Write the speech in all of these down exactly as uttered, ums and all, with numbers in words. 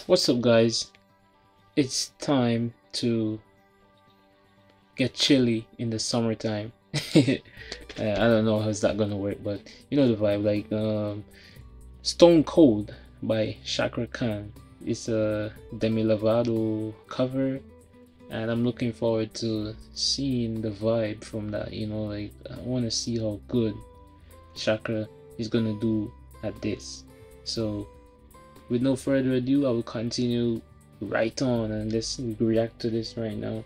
What's up, guys? It's time to get chilly in the summertime. uh, I don't know how's that gonna work, but you know the vibe. Like um, Stone Cold by Cakra Khan. It's a Demi Lovato cover, and I'm looking forward to seeing the vibe from that. You know, like I want to see how good Cakra is gonna do at this. So, with no further ado, I will continue right on and let's react to this right now.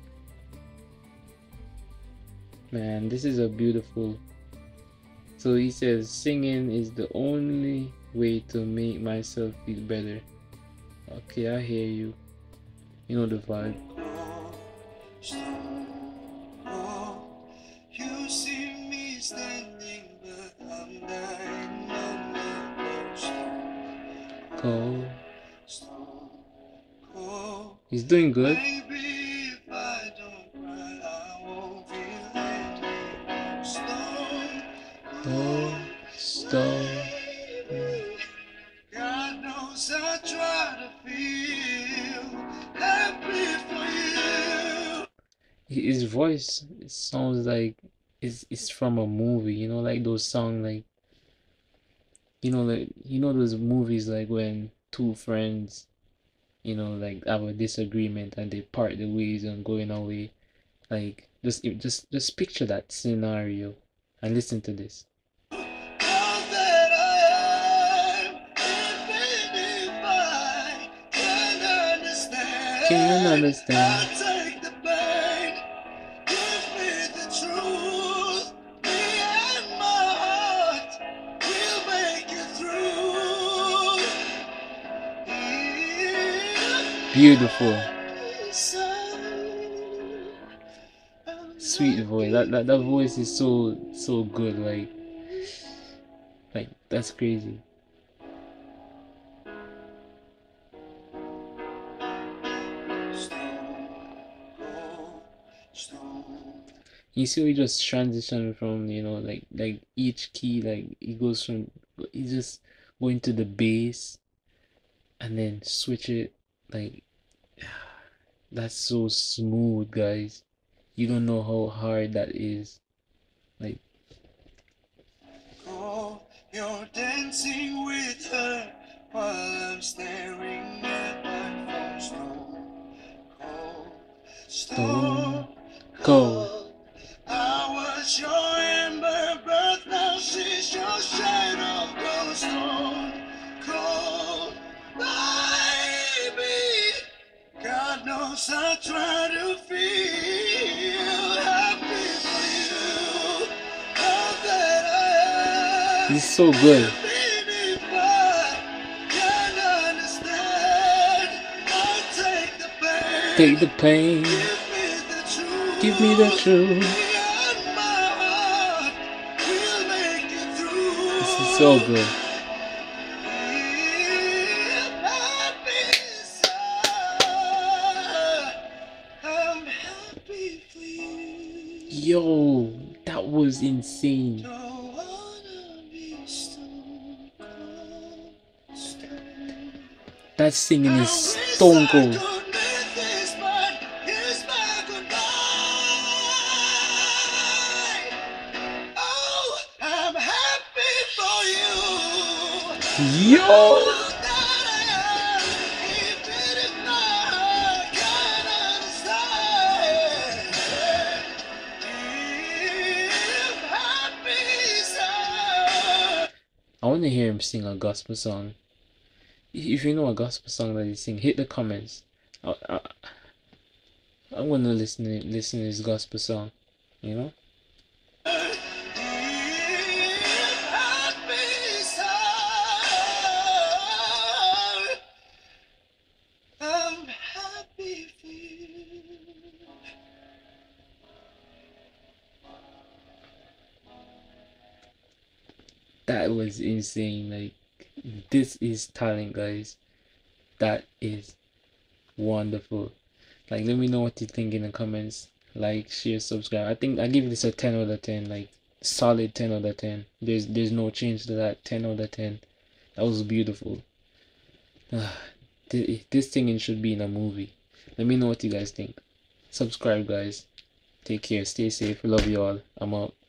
Man, this is a beautiful. So he says singing is the only way to make myself feel better. Okay, I hear you. You know the vibe. You see me standing, but I'm dying on the cold. He's doing good. Oh, stone. God knows I try to feel happy for you. His voice sounds like it's, it's from a movie, you know, like those songs, like you know, like you know those movies like when two friends, you know, like have a disagreement and they part the ways and going away. Like just just just picture that scenario and listen to this. Can you understand? Take the pain, give me the truth. Me and my heart will make it through. Beautiful. Sweet voice. That, that that voice is so so good. Like like that's crazy. You see, we just transition from, you know, like like each key, like it goes from, he just going to the bass and then switch it. Like that's so smooth, guys. You don't know how hard that is. Like, oh, you're dancing with her while I'm staring at my phone. Stone cold, stone cold. I was your ember birth, now she's your shadow. Go stone cold, baby. God knows I try to feel happy for you. All that I am. He's so good. Take the pain. Give me the truth. This is so good. Yo, that was insane. That singing is stone cold. Yo! I want to hear him sing a gospel song. If you know a gospel song that he sing, hit the comments. I, I, I want to listen to listen to his gospel song, you know. That was insane. Like, this is talent, guys. That is wonderful. Like, let me know what you think in the comments. Like, share, subscribe. I think I give this a ten out of ten. Like, solid ten out of ten. There's there's no change to that. ten out of ten. That was beautiful. this thing it should be in a movie. Let me know what you guys think. Subscribe, guys. Take care. Stay safe. Love you all. I'm out.